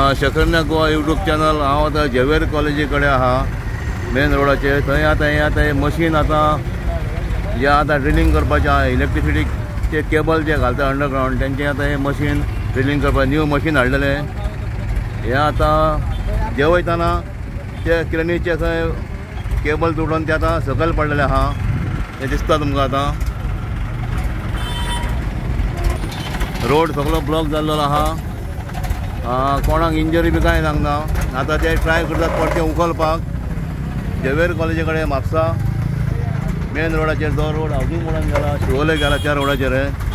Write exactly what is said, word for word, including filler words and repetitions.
शकरना Goa YouTube channel. हांव आतां Xavier कॉलेजी कडेन आहा मेन रोडाचेर। थंय आतां हें आतां मशीन आतां जे आतां ड्रिलींग करपाचें आहा इलेक्ट्रिसिटीचे केबल जे घालता अंडरग्राउंड तेंचें आतां हें मशीन ड्रिलींग करपाचें न्यू मशीन हाडलेलें। हें आतां जे वयताना ते क्रेनीचे थंय केबल तुटून ते आतां सकयल पडलेले आहा तें दिसता तुमकां। आतां रोड सगळो ब्लॉक जाल्लो आहा, कोणाक इंजरी बी कांय जावंक ना। आतां ते ट्राय करतात परतें उखलपाक झेवियर कॉलेजी कडेन म्हापसा मेन रोडाचेर जो रोड हावजींग बोर्डान गेला शिवोले गेला त्या रोडाचेर।